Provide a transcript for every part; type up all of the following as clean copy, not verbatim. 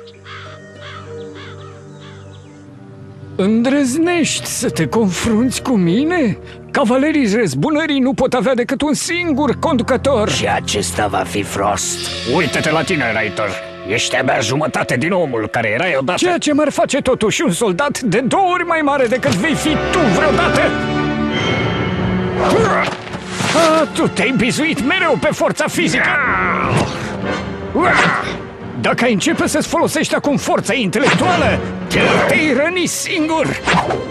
Îndrăznești să te confrunți cu mine? Cavalerii răzbunării nu pot avea decât un singur conducător. Și acesta va fi Frost. Uită-te la tine, Reiter. Ești abia jumătate din omul care erai odată. Ceea ce m-ar face totuși un soldat de 2 ori mai mare decât vei fi tu vreodată. Tu te-ai bizuit mereu pe forța fizică. Dacă ai începe să-ți folosești acum forța intelectuală, te-ai răni singur.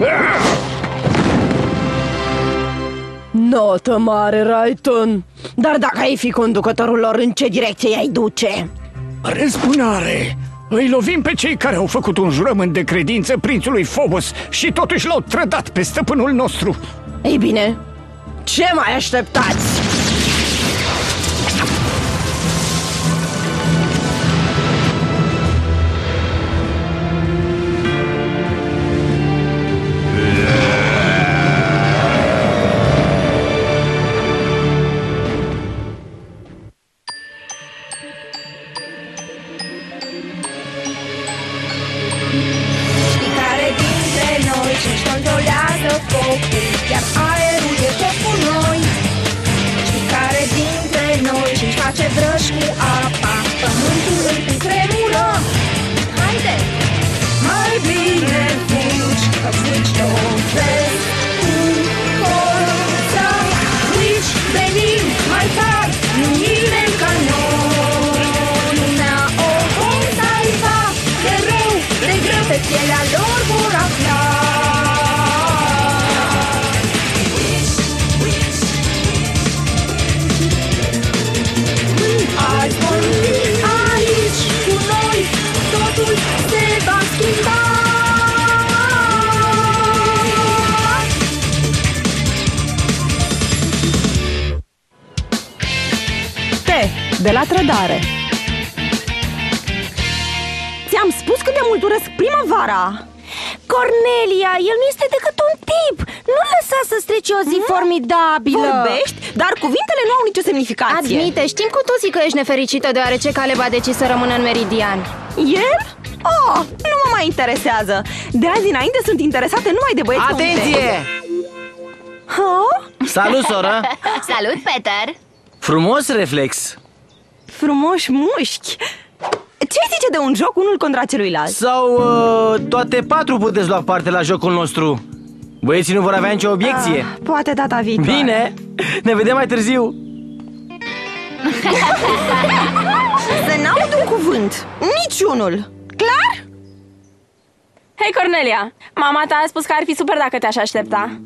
Notă mare, Raiton. Dar dacă ai fi conducătorul lor, în ce direcție i-ai duce? Răzbunare! Îi lovim pe cei care au făcut un jurământ de credință prințului Phobos și totuși l-au trădat pe stăpânul nostru. Ei bine, ce mai așteptați? Iar aerul e tot cu noi. Știi care dintre noi și-și face vrăj cu apa? Pământul îl cutremură. Haide! Mai bine fugi, că fugi tot vezi. Cu forța Witch venim mai tari, nu nimeni ca noi. Lumea o vom salva, de rău, de greu, pe pielea lor vor afla. Aici, cu noi, totul se va schimba. T de la trădare. Ți-am spus cât de mult urăsc primăvara. Cornelia, el nu este decât un tip. Nu lăsa să strice o zi formidabilă. Vorbești, dar cuvintele nu au nicio semnificație. Admite, știm cu toții că ești nefericită deoarece Caleb a decis să rămână în Meridian. El? Oh, nu mă mai interesează. De azi înainte sunt interesate numai de băieți. Atenție! Salut, soră! Salut, Peter! Frumos reflex! Frumoși mușchi. Ce zice de un joc unul contra celuilalt? Sau toate 4 puteți lua parte la jocul nostru. Băieții nu vor avea nicio obiecție. Poate data viitoare. Bine, ne vedem mai târziu. Să n-aud un cuvânt. Niciunul. Clar? Hei, Cornelia! Mama ta a spus că ar fi super dacă te-aș aștepta.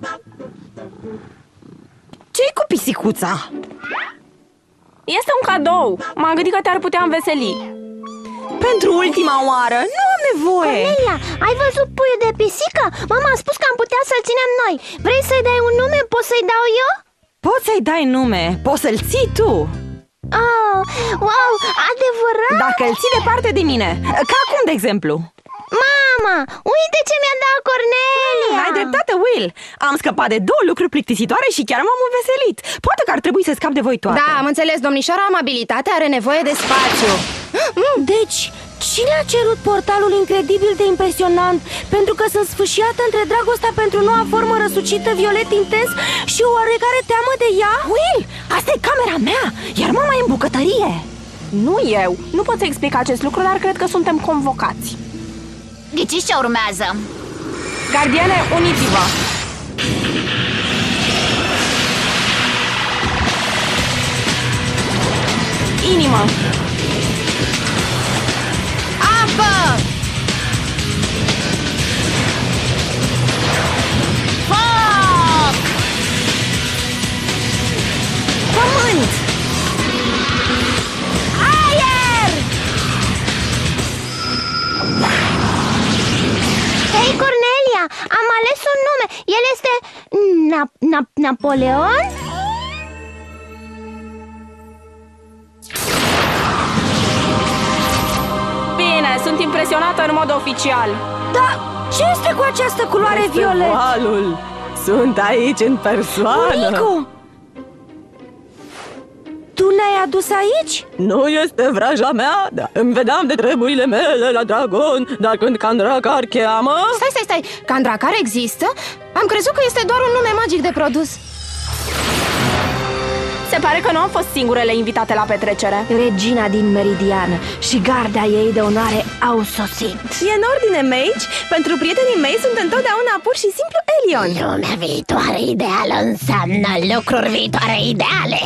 Ce-i cu pisicuța? Este un cadou. M-am gândit că te-ar putea înveseli. Pentru ultima oară, nu am nevoie. Cornelia, ai văzut puiul de pisică? Mama a spus că am putea să-l ținem noi. Vrei să-i dai un nume? Poți să-i dau eu? Poți să-i dai nume, poți să-l ții tu. Oh, wow, adevărat? Dacă îl ții departe de mine. Ca acum, de exemplu. Mama, uite ce mi-a dat Cornelia. Ai dreptate, Will. Am scăpat de 2 lucruri plictisitoare și chiar m-am înveselit. Poate că ar trebui să scap de voi toate. Da, am înțeles, domnișoara amabilitate are nevoie de spațiu. Deci, cine a cerut portalul incredibil de impresionant? Pentru că sunt sfâșiată între dragostea pentru noua formă răsucită violet intens și o oarecare teamă de ea? Will, asta e camera mea, iar mama e în bucătărie. Nu eu. Nu pot să explic acest lucru, dar cred că suntem convocați. Ghiciți ce urmează? Gardiene, uniți-vă! Inimă! Apă! Foc! Pământ! Aer! Hei, Cornelia, am ales un nume. El este Napoleon? Bine, sunt impresionată în mod oficial. Da, ce este cu această culoare violet? Festivalul! Sunt aici în persoană. Nico! Tu ne-ai adus aici? Nu este vraja mea, dar îmi vedeam de treburile mele la dragon. Dar când Kandrakar cheamă... Stai, Kandrakar există? Am crezut că este doar un nume magic de produs. Se pare că nu am fost singurele invitate la petrecere. Regina din Meridian și garda ei de onoare au sosit. E în ordine, Mage. Pentru prietenii mei sunt întotdeauna pur și simplu Elion. Lumea viitoare ideală înseamnă lucruri viitoare ideale.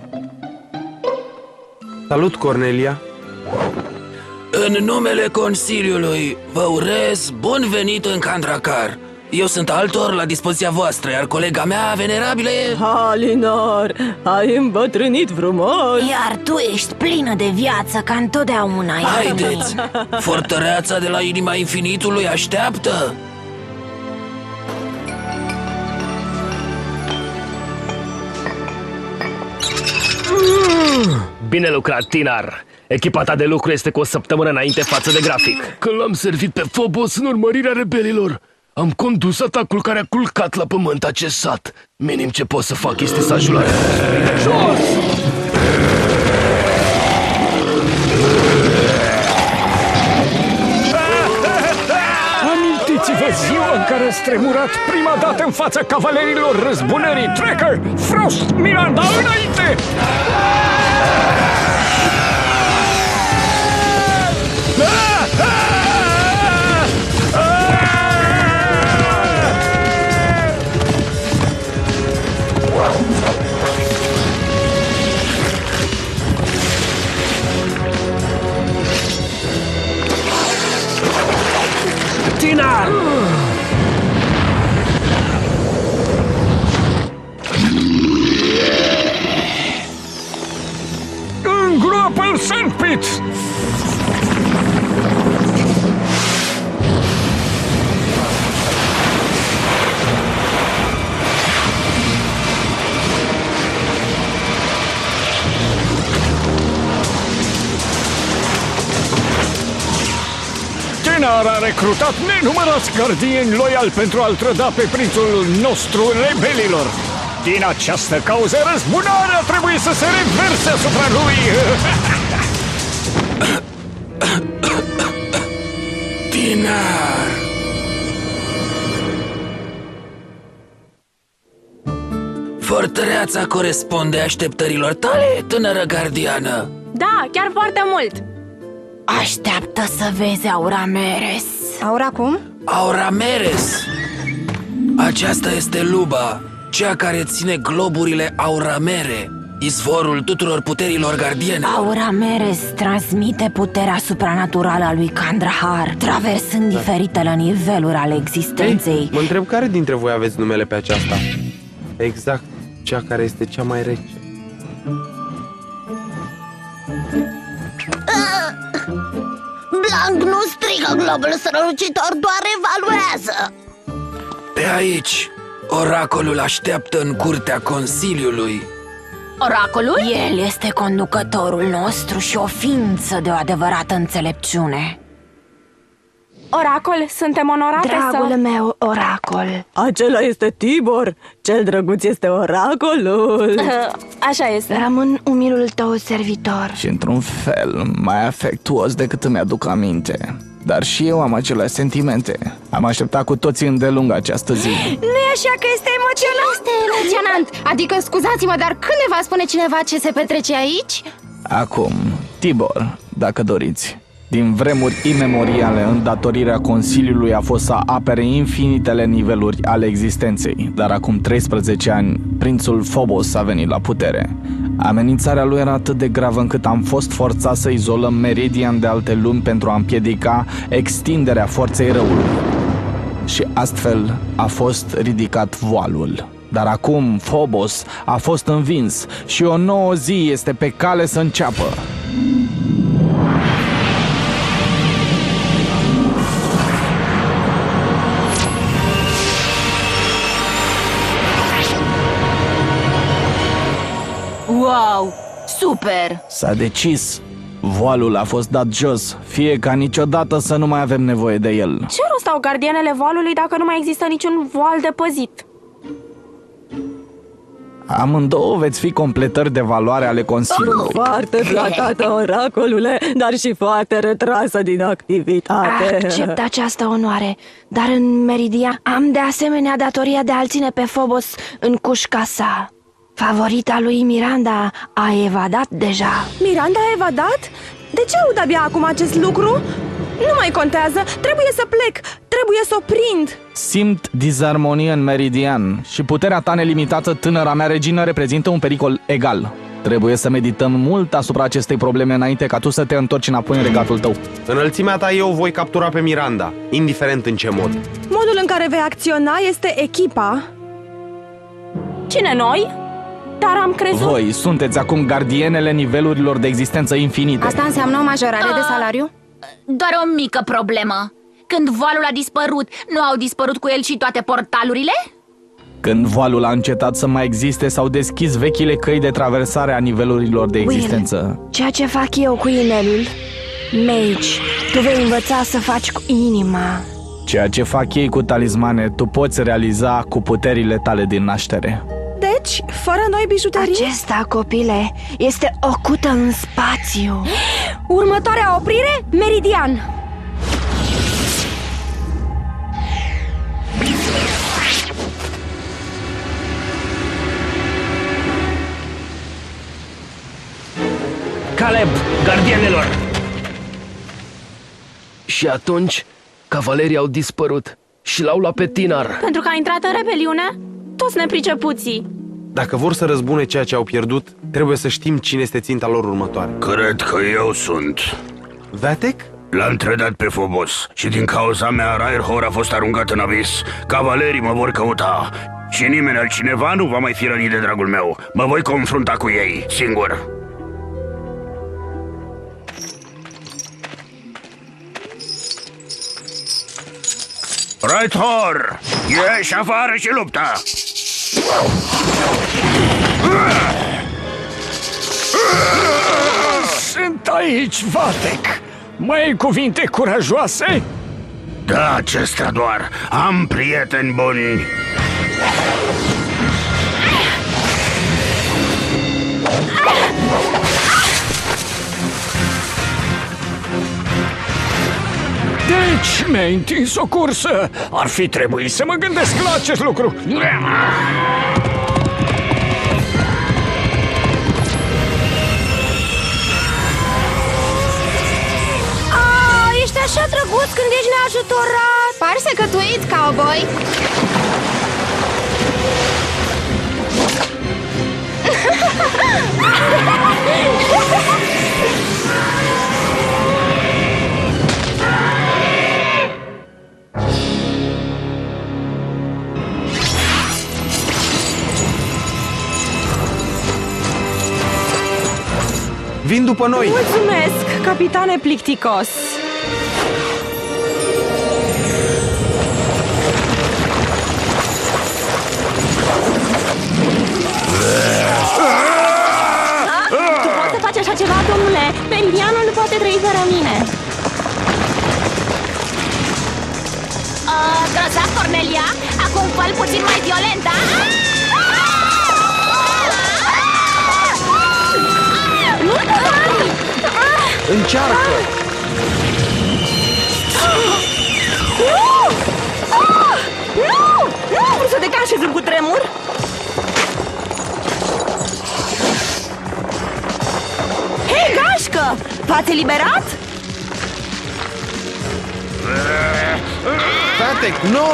Salut, Cornelia! În numele Consiliului, vă urez bun venit în Kandrakar. Eu sunt altor la dispoziția voastră, iar colega mea venerabilă e... Halinar, ai îmbătrânit frumos. Iar tu ești plină de viață ca întotdeauna. Haideți! Fortăreața de la inima infinitului așteaptă! Bine lucrat, Tinar! Echipa ta de lucru este cu o săptămână înainte față de grafic. Când l-am servit pe Phobos în urmărirea rebelilor, am condus atacul care a culcat la pământ acest sat. Minim ce pot să fac este să ajut la jos! Amintiți-vă ziua în care ați tremurat prima dată în fața cavalerilor răzbunării Tracker, Frost, Miranda, înainte! Tinar! Îngroapă-l, Sandpit! Tinar a recrutat nenumărați gardieni loiali pentru a-l trăda pe prințul nostru rebelilor. Din această cauză, răzbunarea trebuie să se reverse asupra lui. Tinar! Fortăreața corespunde așteptărilor tale, tânără gardiană. Da, chiar foarte mult. Așteaptă să vezi Aurameres. Aura cum? Aurameres! Aceasta este Luba, cea care ține globurile Auramere, izvorul tuturor puterilor gardiene. Aurameres transmite puterea supranaturală a lui Kandrakar, traversând diferitele niveluri ale existenței. Ei, mă întreb care dintre voi aveți numele pe aceasta? Exact, cea care este cea mai rece. Blanc nu strigă globul strălucitor, doar evaluează. Pe aici, oracolul așteaptă în curtea Consiliului. Oracolul? El este conducătorul nostru și o ființă de o adevărată înțelepciune. Oracol, suntem onorate Dragul meu, oracol. Acela este Tibor. Cel drăguț este oracolul. Așa este. Rămân umilul tău servitor. Și într-un fel mai afectuos decât îmi aduc aminte. Dar și eu am aceleași sentimente. Am așteptat cu toții îndelung această zi. Nu-i așa că este emoționant? Este emoționant. Adică, scuzați-mă, dar când ne va spune cineva ce se petrece aici? Acum, Tibor, dacă doriți. Din vremuri imemoriale, îndatorirea Consiliului a fost să apere infinitele niveluri ale existenței. Dar acum 13 ani, prințul Phobos a venit la putere. Amenințarea lui era atât de gravă încât am fost forțați să izolăm Meridian de alte lumi pentru a împiedica extinderea forței răului. Și astfel a fost ridicat voalul. Dar acum Phobos a fost învins și o nouă zi este pe cale să înceapă. Wow, super! S-a decis. Voalul a fost dat jos, fie ca niciodată să nu mai avem nevoie de el. Ce rost au gardianele voalului dacă nu mai există niciun voal de păzit? Amândouă veți fi completări de valoare ale Consiliului. Foarte flatată, oracolule, dar și foarte retrasă din activitate. Accept această onoare, dar în Meridian am de asemenea datoria de a-l ține pe Phobos în cușca sa. Favorita lui Miranda a evadat deja. Miranda a evadat? De ce aud abia acum acest lucru? Nu mai contează, trebuie să plec, trebuie să o prind. Simt dizarmonie în Meridian și puterea ta nelimitată, tânăra mea regină, reprezintă un pericol egal. Trebuie să medităm mult asupra acestei probleme înainte ca tu să te întorci înapoi în regatul tău. Înălțimea ta, eu voi captura pe Miranda, indiferent în ce mod. Modul în care vei acționa este echipa. Cine, noi? Dar am crezut... Voi sunteți acum gardienele nivelurilor de existență infinite. Asta înseamnă o majorare de salariu? Doar o mică problemă. Când voalul a dispărut, nu au dispărut cu el și toate portalurile? Când voalul a încetat să mai existe, s-au deschis vechile căi de traversare a nivelurilor de existență. Will, ceea ce fac eu cu inelul, Mage, tu vei învăța să faci cu inima. Ceea ce fac ei cu talismane, tu poți realiza cu puterile tale din naștere. Deci, fără noi bijuterii? Acesta, copile, este ocultă în spațiu. Următoarea oprire, Meridian. Caleb, gardienelor! Și atunci, cavalerii au dispărut și l-au luat pe Tinar. Pentru că a intrat în rebeliune? Toți nepricepuții. Dacă vor să răzbune ceea ce au pierdut, trebuie să știm cine este ținta lor următoare. Cred că eu sunt. Vatek? L-am trădat pe Phobos și din cauza mea Raerhor a fost aruncat în abis. Cavalerii mă vor căuta și nimeni altcineva nu va mai fi rănit de dragul meu. Mă voi confrunta cu ei, singur. Raerhor, ieși afară și luptă! Sunt aici, Vatek. Mai ai cuvinte curajoase? Da, acestea doar. Am prieteni buni. Deci mi-ai întins o cursă. Ar fi trebuit să mă gândesc la acest lucru. Ești așa drăguț când ești neajutorat. Pari secătuit, cowboy. Vin după noi! Mulțumesc, capitane plicticos. Tu poți să faci așa ceva, domnule? Meridianul nu poate trăi fără mine. Grozav, Cornelia, acum fă puțin mai violent, da? Încearcă! Nu am vrut să declanșez un cutremur. Hei, gașcă! V-ați eliberat? Vatek, nu!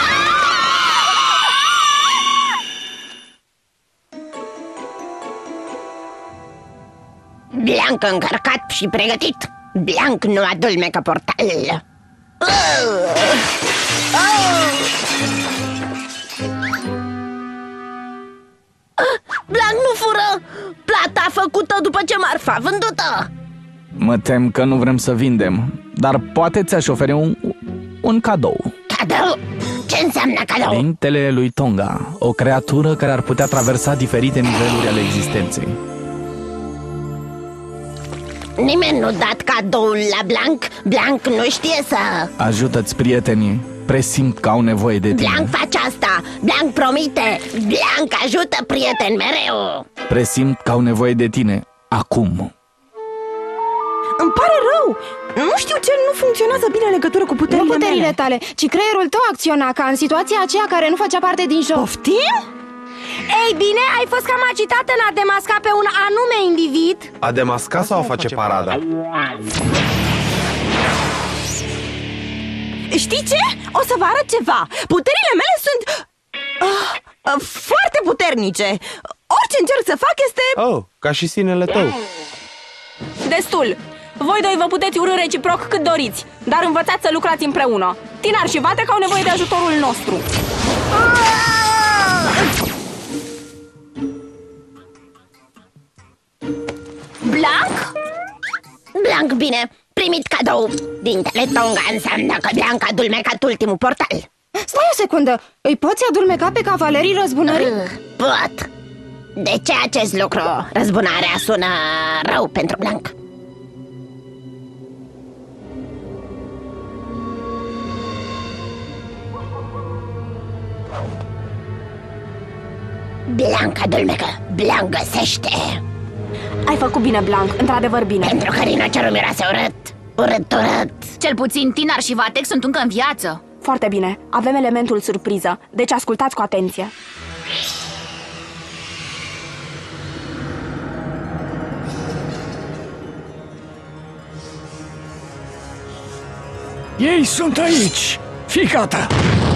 Blanc încărcat și pregătit. Blanc nu adulmecă portal. Blanc nu fură. Plata făcută după ce marfa vândută. Mă tem că nu vrem să vindem, dar poate ți-aș oferi un cadou. Cadou? Ce înseamnă cadou? Părintele lui Tonga, o creatură care ar putea traversa diferite niveluri ale existenței. Nimeni nu dat cadoul la Blanc. Blanc nu știe să... Ajută-ți prietenii Presimt că au nevoie de tine. Blanc face asta! Blanc promite! Blanc ajută prieten mereu! Presimt că au nevoie de tine. Acum. Îmi pare rău! Nu știu ce nu funcționează bine în legătură cu puterile mele. Nu puterile tale, ci creierul tău acționa ca în situația aceea care nu făcea parte din joc. Poftim? Ei bine, ai fost cam agitată în a demasca pe un anume individ. A demasca sau a face parada? Știi ce? O să vă arăt ceva. Puterile mele sunt foarte puternice. Orice încerc să fac este... Oh, ca și sinele tău. Destul! Voi doi vă puteți urî reciproc cât doriți, dar învățați să lucrați împreună. Tinar și Vatec au nevoie de ajutorul nostru. Blanc? Blanc, bine. Primit cadou. Dintele Tonga înseamnă că Blanc a adulmecat ultimul portal. Stai o secundă. Îi poți adulmeca pe cavalerii răzbunării? Pot. De ce acest lucru? Răzbunarea sună rău pentru Blanc. Blanc adulmecă. Blanc găsește. Ai făcut bine, Blanc, într-adevăr bine. Pentru că rinocerul miroase urât. Urât. Cel puțin Tinar și Vatec sunt încă în viață. Foarte bine, avem elementul surpriză, deci ascultați cu atenție. Ei sunt aici! Fii gata!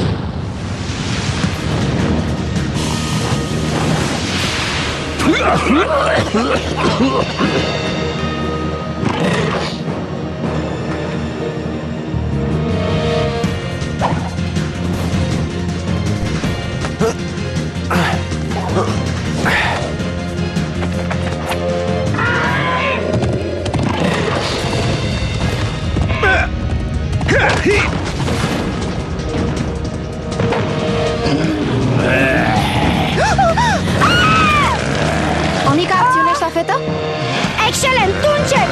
O mică acțiune ștafetă? Excelent, tu încep!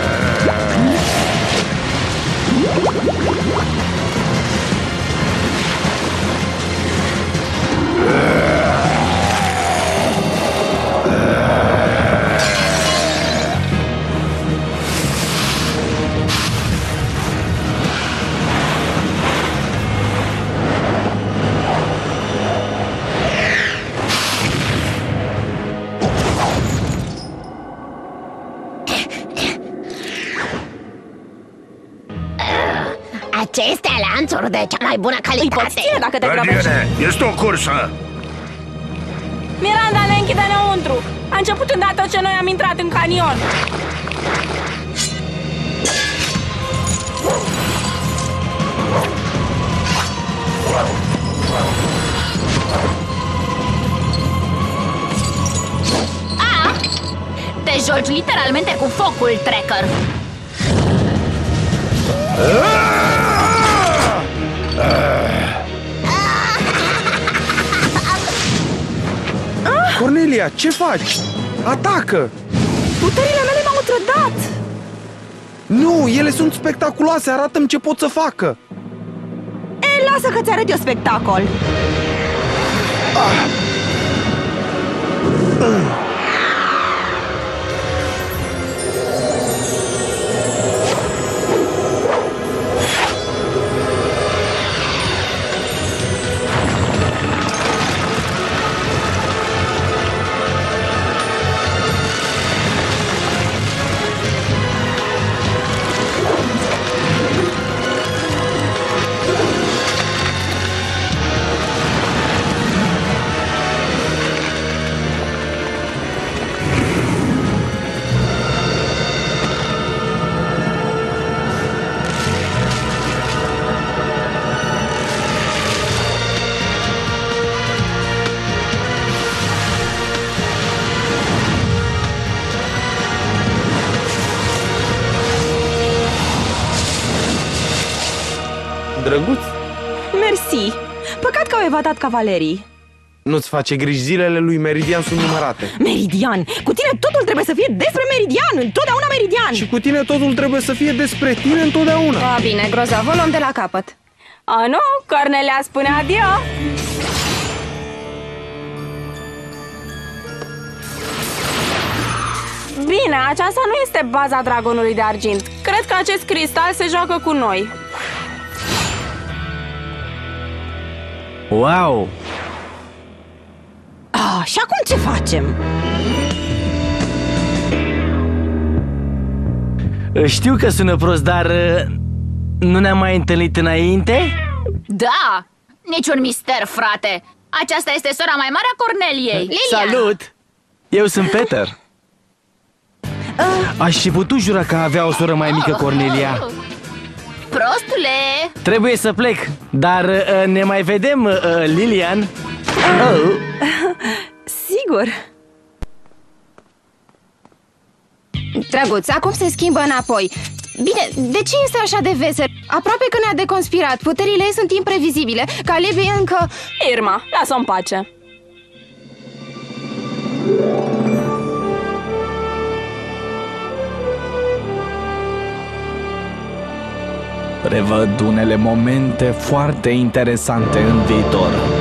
Aceste lanțuri de cea mai bună calitate. Îi poți ține dacă te grăbești. Gardiene, este o cursă! Miranda ne închide înăuntru. A început îndată ce noi am intrat în canion. Te joci literalmente cu focul, Tracker. Cornelia, ce faci? Atacă! Puterile mele m-au trădat! Nu, ele sunt spectaculoase, arată-mi ce pot să facă! E, lasă că ți-arăt eu spectacol! Drăguț? Mersi! Păcat că au evadat cavalerii. Nu-ți face griji, zilele lui Meridian sunt numărate. Meridian! Cu tine totul trebuie să fie despre Meridian! Întotdeauna Meridian! Și cu tine totul trebuie să fie despre tine întotdeauna. Bine, grozav, o luăm de la capăt. A, nu, Cornelia spune adio. Bine, aceasta nu este baza dragonului de argint. Cred că acest cristal se joacă cu noi. Wow! Și acum ce facem? Știu că sună prost, dar nu ne-am mai întâlnit înainte? Da! Niciun mister, frate! Aceasta este sora mai mare a Corneliei, Lilian! Salut! Eu sunt Peter. Aș fi putut jura că avea o soră mai mică, Cornelia. Prostule! Trebuie să plec, dar ne mai vedem, Lilian. Sigur. Drăguț, acum se schimbă înapoi. Bine, de ce este așa de vesel? Aproape că ne-a deconspirat. Puterile ei sunt imprevizibile. Caleb e încă... Irma, lasă-o în pace. Prevăd unele momente foarte interesante în viitor.